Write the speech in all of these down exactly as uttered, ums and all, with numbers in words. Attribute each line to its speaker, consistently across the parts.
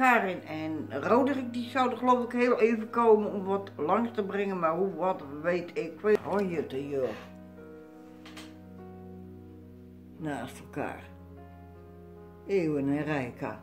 Speaker 1: Karin en Roderick die zouden geloof ik heel even komen om wat langs te brengen, maar hoe, wat, weet ik veel. Oh jutte joh. Naast elkaar. Eeuwen en Rijka.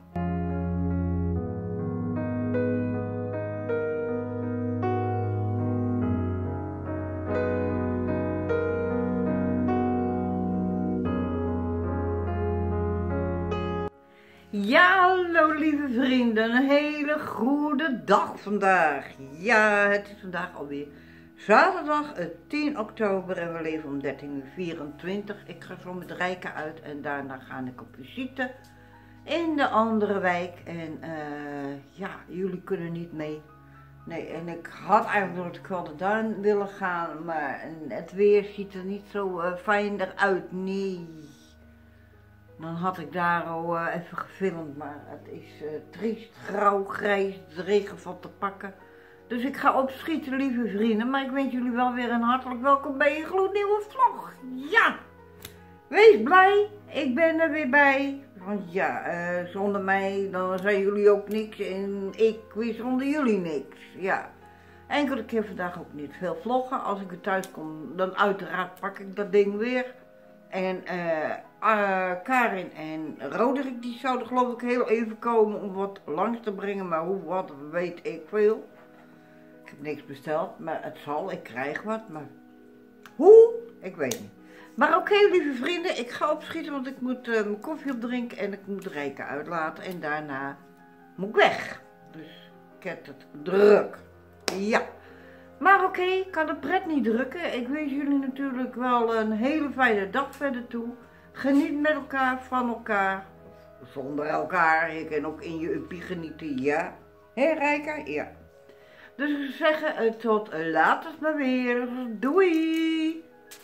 Speaker 1: Ja, hallo lieve vrienden, een hele goede dag vandaag. Ja, het is vandaag alweer zaterdag tien oktober en we leven om dertien uur vierentwintig. Ik ga zo met Rijka uit en daarna ga ik op visite in de andere wijk. En uh, ja, jullie kunnen niet mee. Nee, en ik had eigenlijk door het Kwalderduin willen gaan, maar het weer ziet er niet zo uh, fijn eruit, nee. Dan had ik daar al uh, even gefilmd, maar het is uh, triest, grauw, grijs, het regen valt te pakken. Dus ik ga opschieten, lieve vrienden, maar ik wens jullie wel weer een hartelijk welkom bij een gloednieuwe vlog. Ja, wees blij, ik ben er weer bij. Want ja, uh, zonder mij dan zijn jullie ook niks en ik weer zonder jullie niks. Ja, enkele keer vandaag ook niet veel vloggen. Als ik weer thuis kom, dan uiteraard pak ik dat ding weer. En uh, uh, Karin en Roderick die zouden geloof ik heel even komen om wat langs te brengen, maar hoe, wat, weet ik veel. Ik heb niks besteld, maar het zal, ik krijg wat, maar hoe? Ik weet niet. Maar oké okay, lieve vrienden, ik ga opschieten, want ik moet uh, mijn koffie opdrinken en ik moet Rijka uitlaten en daarna moet ik weg. Dus ik heb het druk. Ja. Maar oké, okay, ik kan de pret niet drukken. Ik wens jullie natuurlijk wel een hele fijne dag verder toe. Geniet met elkaar, van elkaar, zonder elkaar. Je kan ook in je uppie genieten, ja. Hé Rijka? Ja. Dus ik zou zeggen, tot later maar weer. Doei!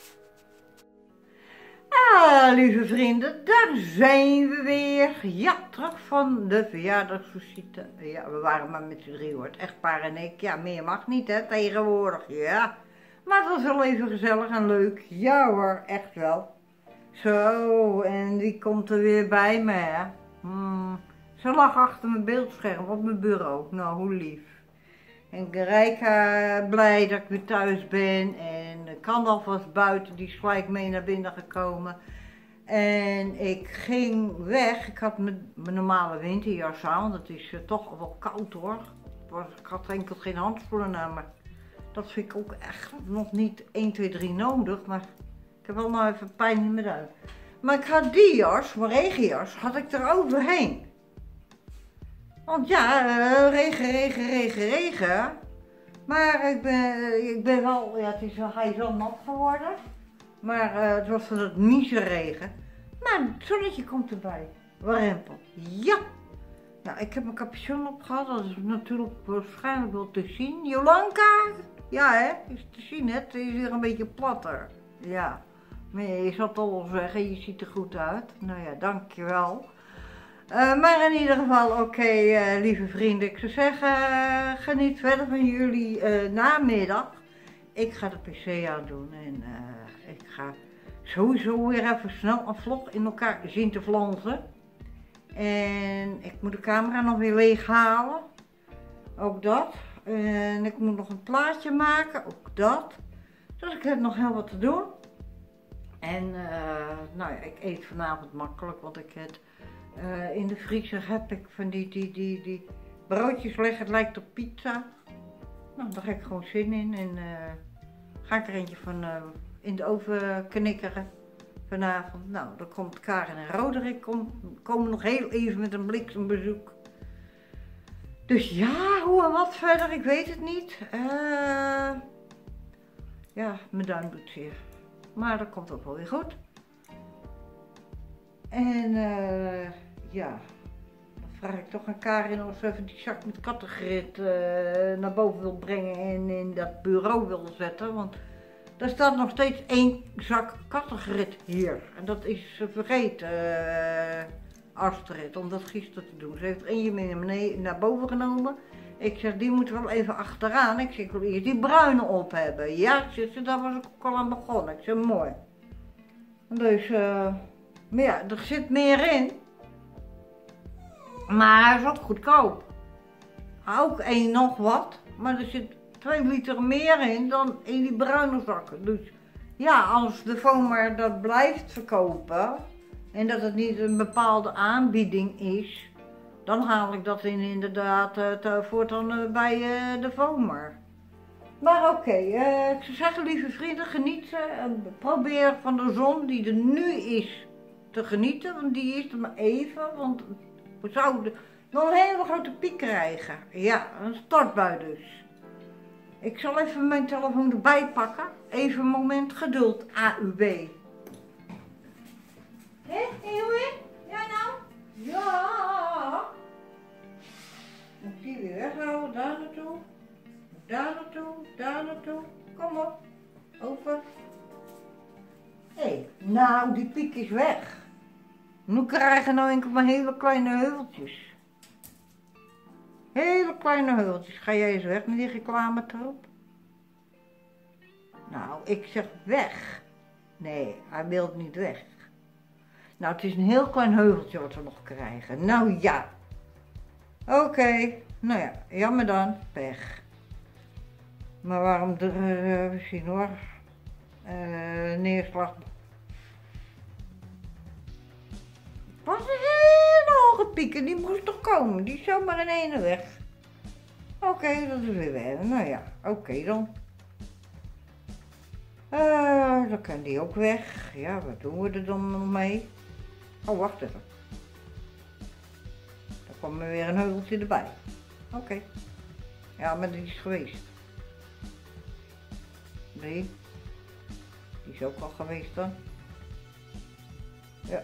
Speaker 1: Ah, lieve vrienden, daar zijn we weer. Ja, terug van de verjaardagsvisite. Ja, we waren maar met z'n drie hoor, het echtpaar en ik. Ja, meer mag niet hè, tegenwoordig. Ja, maar het was wel even gezellig en leuk. Ja hoor, echt wel. Zo, en die komt er weer bij me hè. Hmm. Ze lag achter mijn beeldscherm op mijn bureau. Nou, hoe lief. En Rijka blij dat ik weer thuis ben en Kandal was buiten, die is gelijk mee naar binnen gekomen. En ik ging weg, ik had mijn, mijn normale winterjas aan, want het is uh, toch wel koud hoor. Was, ik had enkel geen handschoenen aan, maar dat vind ik ook echt nog niet één, twee, drie nodig. Maar ik heb wel nog even pijn in mijn duim. Maar ik had die jas, mijn regenjas, had ik er overheen. Want ja, uh, regen, regen, regen, regen. Maar ik ben, ik ben wel, ja, het is, hij is wel nat geworden. Maar uh, het was van het mieze regen. Maar het zonnetje komt erbij. Warempel. Ja. Nou, ik heb mijn capuchon opgehad. Dat is natuurlijk waarschijnlijk wel te zien. Jolanka? Ja hè, is te zien hè. Het is weer een beetje platter. Ja. Maar je zal het al wel zeggen, je ziet er goed uit. Nou ja, dankjewel. Uh, maar in ieder geval, oké, okay, uh, lieve vrienden, ik zou zeggen, uh, geniet verder van jullie uh, namiddag. Ik ga de pc aan doen en uh, ik ga sowieso weer even snel een vlog in elkaar zien te flansen. En ik moet de camera nog weer leeg halen, ook dat. En ik moet nog een plaatje maken, ook dat. Dus ik heb nog heel wat te doen. En uh, nou ja, ik eet vanavond makkelijk, want ik het... Uh, in de vriezer heb ik van die, die, die, die broodjes liggen, het lijkt op pizza. Nou, daar heb ik gewoon zin in en uh, ga ik er eentje van uh, in de oven knikkeren vanavond. Nou, dan komt Karin en Roderick, kom, komen nog heel even met een bliksembezoek. Dus ja, hoe en wat verder, ik weet het niet. Uh, ja, mijn duim doet zeer. Maar dat komt ook wel weer goed. En uh, ja, dan vraag ik toch aan Karin of ze even die zak met kattengrit uh, naar boven wil brengen en in dat bureau wil zetten. Want er staat nog steeds één zak kattengrit hier. En dat is ze vergeten, uh, Astrid, om dat gisteren te doen. Ze heeft er eentje mee naar, beneden, naar boven genomen. Ik zeg, die moet wel even achteraan. Ik zeg, ik wil eerst die bruine op hebben. Ja, ze, daar was ik ook al aan begonnen. Ik zeg, mooi. Dus... Uh, Maar ja, er zit meer in. Maar hij is ook goedkoop. ook één nog wat, maar er zit twee liter meer in dan in die bruine zakken. Dus ja, als de Vomar dat blijft verkopen en dat het niet een bepaalde aanbieding is, dan haal ik dat in inderdaad uh, voortaan uh, bij uh, de Vomar. Maar oké, okay, uh, ik zou zeggen, lieve vrienden, geniet uh, probeer van de zon die er nu is te genieten, want die is er maar even, want we zouden nog een hele grote piek krijgen. Ja, een stortbui dus. Ik zal even mijn telefoon erbij pakken. Even een moment geduld, A U B. Hé, Eeuwin? Ja nou? Ja. Moet ik die weer weghouden, daar naartoe. Daar naartoe, daar naartoe. Kom op. Over. Hé, hey, nou die piek is weg. Nu krijgen nou enkel maar hele kleine heuveltjes. Hele kleine heuveltjes. Ga jij eens weg met die reclametroep? Nou, ik zeg weg. Nee, hij wil niet weg. Nou, het is een heel klein heuveltje wat we nog krijgen. Nou ja. Oké. Okay. Nou ja, jammer dan. Pech. Maar waarom de, uh, we zien hoor. Uh, neerslag. Was een hele hoge piek en die moest toch komen. Die is zomaar in ene weg. Oké, okay, dat is weer weg. Nou ja, oké okay dan. Uh, dan kan die ook weg. Ja, wat doen we er dan nog mee? Oh, wacht even. Dan kwam er weer een heuveltje erbij. Oké. Okay. Ja, maar die is geweest. Nee. Die is ook al geweest dan. Ja.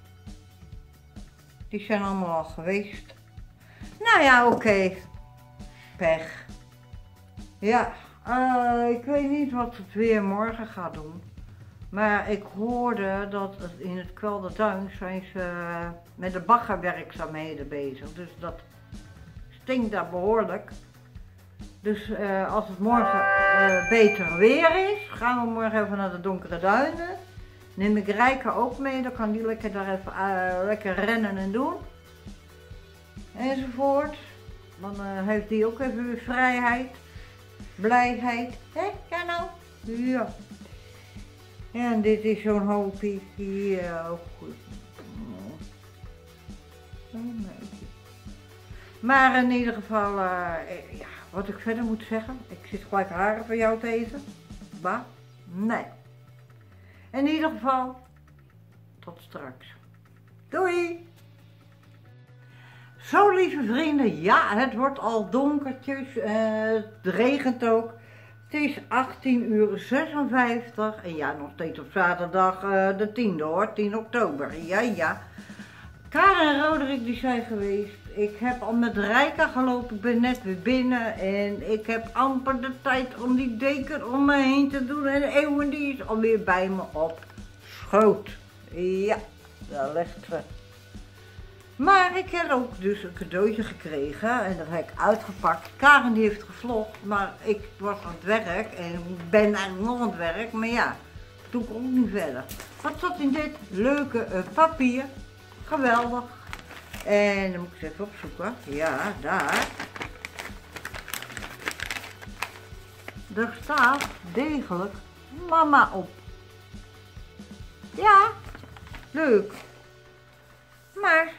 Speaker 1: Die zijn allemaal al geweest. Nou ja, oké. Okay. Pech. Ja, uh, ik weet niet wat het weer morgen gaat doen. Maar ik hoorde dat het in het Kwelderduin zijn ze uh, met de baggerwerkzaamheden bezig. Dus dat stinkt daar behoorlijk. Dus uh, als het morgen uh, beter weer is, gaan we morgen even naar de Donkere Duinen. Neem ik Rijke ook mee, dan kan die lekker daar even uh, lekker rennen en doen. Enzovoort. Dan uh, heeft die ook even weer vrijheid. Blijheid. Hé, ja nou? Ja. En dit is zo'n hoopie. Ja, ook goed. Maar in ieder geval, uh, ja, wat ik verder moet zeggen. Ik zit gelijk haren voor jou te eten. Bah? Nee. In ieder geval, tot straks. Doei! Zo lieve vrienden, ja, het wordt al donkertjes, uh, het regent ook. Het is achttien uur zesenvijftig en ja, nog steeds op zaterdag uh, de tiende hoor, tien oktober. Ja, ja. Karen en Roderick die zijn geweest. Ik heb al met Rijka gelopen, ik ben net weer binnen en ik heb amper de tijd om die deken om me heen te doen. En Eeuwen die is alweer bij me op schoot. Ja, daar ligt ze. Maar ik heb ook dus een cadeautje gekregen en dat heb ik uitgepakt. Karen die heeft gevlogd, maar ik was aan het werk en ik ben eigenlijk nog aan het werk. Maar ja, toen kon ik niet verder. Wat zat in dit leuke uh, papier? Geweldig. En dan moet ik eens even opzoeken. Ja, daar. Er staat degelijk mama op. Ja, leuk. Maar,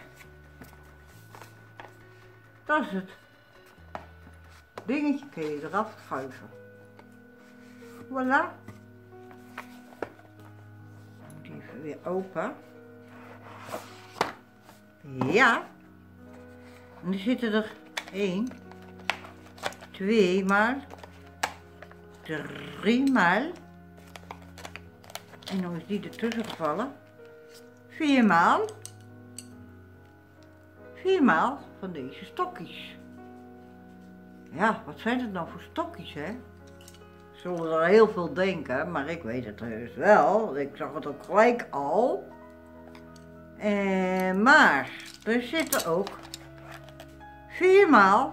Speaker 1: dat is het. Dingetje kun je eraf schuiven. Voilà. Die even weer open. Ja. En er zitten er één, twee maal, drie maal. En dan is die ertussen gevallen. Vier maal. Vier maal van deze stokjes. Ja, wat zijn het nou voor stokjes, hè? Zullen er heel veel denken, maar ik weet het heus wel. Ik zag het ook gelijk al. En, maar er zitten ook viermaal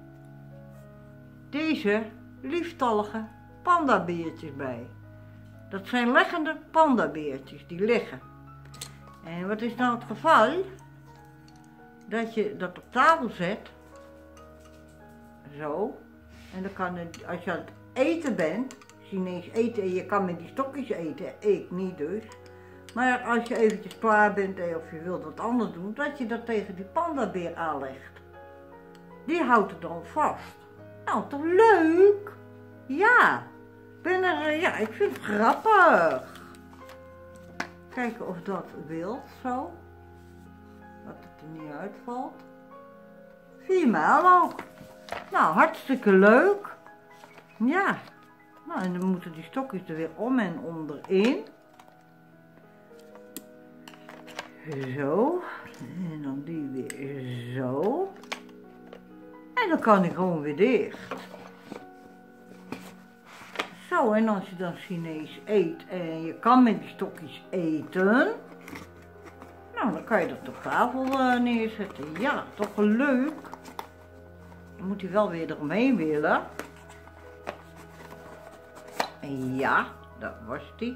Speaker 1: deze lieftallige pandabeertjes bij. Dat zijn leggende pandabeertjes die liggen. En wat is nou het geval? Dat je dat op tafel zet zo. En dan kan het, als je aan het eten bent, Chinees eten, en je kan met die stokjes eten, ik niet dus. Maar als je eventjes klaar bent of je wilt wat anders doen, dat je dat tegen die pandabeer aanlegt. Die houdt het dan vast. Nou, toch leuk? Ja. Ben er, ja, ik vind het grappig. Kijken of dat wil, zo. Dat het er niet uitvalt. Viermaal ook. Nou, hartstikke leuk. Ja. Nou, en dan moeten die stokjes er weer om en onderin. Zo. En dan die weer zo. En dan kan ik gewoon weer dicht. Zo, en als je dan Chinees eet en je kan met die stokjes eten, nou dan kan je dat op tafel uh, neerzetten. Ja, toch wel leuk. Dan moet hij wel weer eromheen willen. En ja, dat was die.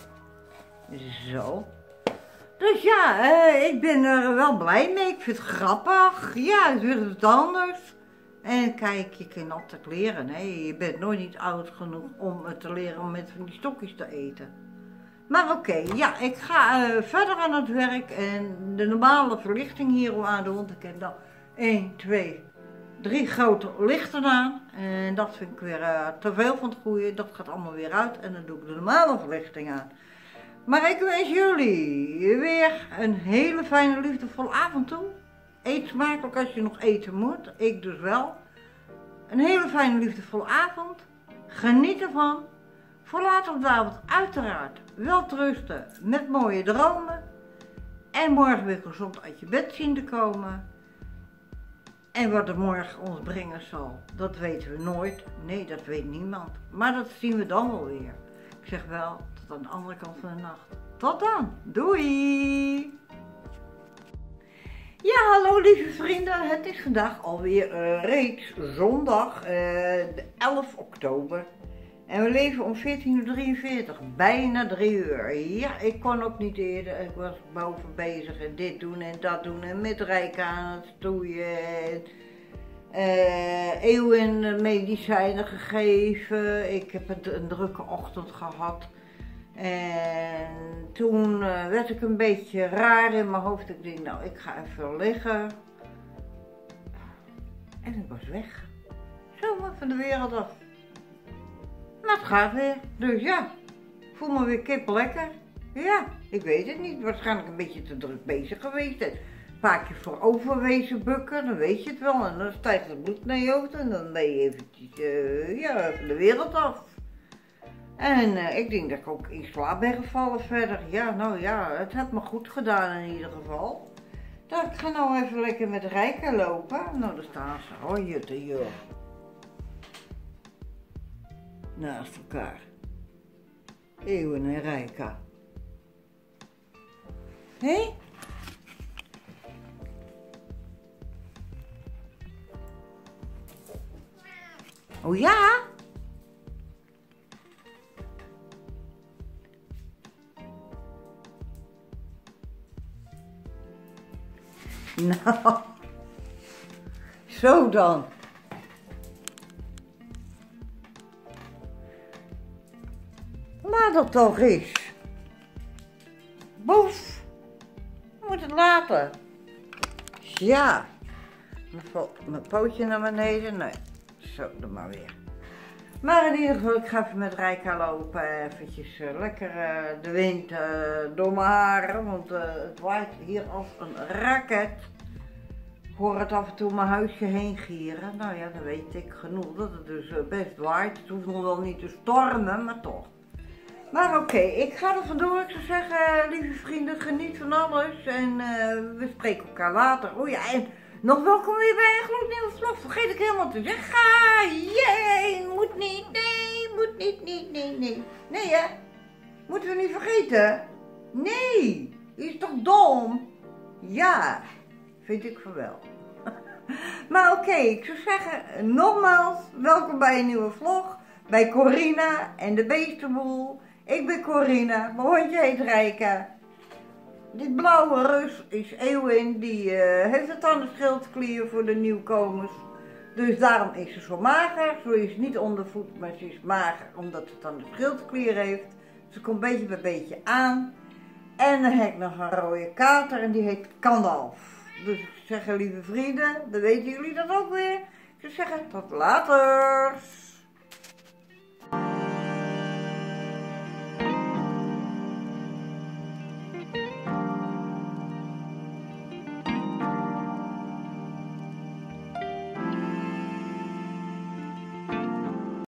Speaker 1: Zo. Dus ja, uh, ik ben er wel blij mee. Ik vind het grappig. Ja, het is wat anders. En kijk, je kan altijd leren, hè. Je bent nooit niet oud genoeg om het te leren om met van die stokjes te eten. Maar oké, okay, ja, ik ga uh, verder aan het werk en de normale verlichting hier aan doen. Want ik heb dan één, twee, drie grote lichten aan. En dat vind ik weer uh, te veel van het goede. Dat gaat allemaal weer uit en dan doe ik de normale verlichting aan. Maar ik wens jullie weer een hele fijne, liefdevolle avond toe. Eet smakelijk als je nog eten moet. Ik dus wel. Een hele fijne, liefdevolle avond. Geniet ervan. Voor later op de avond uiteraard wel rusten met mooie dromen. En morgen weer gezond uit je bed zien te komen. En wat er morgen ons brengen zal, dat weten we nooit. Nee, dat weet niemand. Maar dat zien we dan wel weer. Ik zeg wel, tot aan de andere kant van de nacht. Tot dan. Doei! Ja, hallo lieve vrienden, het is vandaag alweer uh, reeds zondag, uh, de elfde oktober. En we leven om veertien uur drieënveertig, bijna drie uur. Ja, ik kon ook niet eerder, ik was boven bezig en dit doen en dat doen en met Rijka aan het stoeien. En, uh, eeuwen medicijnen gegeven, ik heb een, een drukke ochtend gehad. En toen uh, werd ik een beetje raar in mijn hoofd. Ik denk, nou, ik ga even liggen. En ik was weg. Zomaar van de wereld af. Maar het gaat weer. Dus ja, ik voel me weer kip lekker. Ja, ik weet het niet. Waarschijnlijk een beetje te druk bezig geweest. Een paar keer voorover wezen bukken, dan weet je het wel. En dan stijgt het bloed naar je hoofd en dan ben je eventjes, uh, ja, van de wereld af. En uh, ik denk dat ik ook in slaap ben gevallen verder. Ja, nou ja, het heeft me goed gedaan in ieder geval. Dus ik ga nou even lekker met Rijka lopen. Nou, daar staan ze. Oh, jutte, joh. Naast elkaar. Eeuwen en Rijka. Hé? Hey? Oh ja? Nou, zo dan. Laat dat toch eens. Boef. Je moet het laten. Ja. Mijn pootje naar beneden. Nee. Zo, dan maar weer. Maar in ieder geval, ik ga even met Rijka lopen. Eventjes uh, lekker uh, de wind uh, door mijn haren. Want uh, het waait hier als een raket. Ik hoor het af en toe mijn huisje heen gieren. Nou ja, dan weet ik genoeg dat het dus uh, best waait. Het hoeft nog wel niet te stormen, maar toch. Maar oké, okay, ik ga er vandoor. Ik zou zeggen, lieve vrienden, geniet van alles. En uh, we spreken elkaar later. Oh ja, en nog welkom weer bij een gloednieuwe vlog. Vergeet ik helemaal te zeggen. Jee, moet niet, nee, moet niet, niet, nee, nee. Nee hè, moeten we niet vergeten. Nee, is toch dom? Ja, vind ik van wel. Maar oké, okay, ik zou zeggen, nogmaals, welkom bij een nieuwe vlog. Bij Corina en de Beestenboel. Ik ben Corina, mijn hondje heet Rijka. Dit blauwe rus is Eeuwin, die uh, heeft het aan de schildklier voor de nieuwkomers. Dus daarom is ze zo mager. Zo is niet ondervoed, maar ze is mager omdat ze dan de schildklier heeft. Ze komt beetje bij beetje aan. En dan heb ik nog een rode kater en die heet Gandalf. Dus ik zeg, lieve vrienden, dan weten jullie dat ook weer. Ik zou zeggen, tot later.